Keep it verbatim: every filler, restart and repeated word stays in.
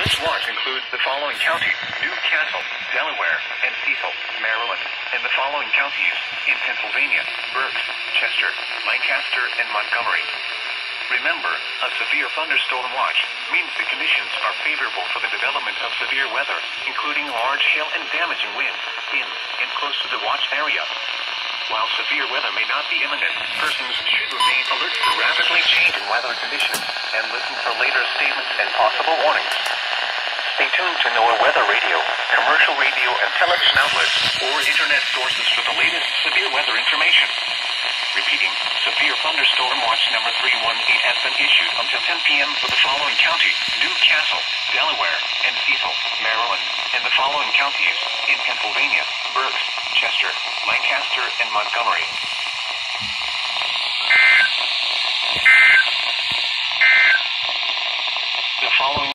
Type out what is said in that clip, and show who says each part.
Speaker 1: This watch includes the following counties: Newcastle, Delaware, and Cecil, Maryland, and the following counties in Pennsylvania: Berks, Chester, Lancaster, and Montgomery. Remember, a severe thunderstorm watch means the conditions are favorable for the development of severe weather, including large hail and damaging winds in and close to the watch area. While severe weather may not be imminent, persons should remain alert for rapidly changing weather conditions and listen for later statements and possible warnings. Stay tuned to NOAA Weather Radio, commercial radio and television outlets, or internet sources for the latest severe weather information. Repeating, severe thunderstorm watch number three one eight has been issued until ten p m for the following counties: Newcastle, Delaware, and Cecil, Maryland, and the following counties in Pennsylvania: Berks, Chester, Lancaster, and Montgomery. The following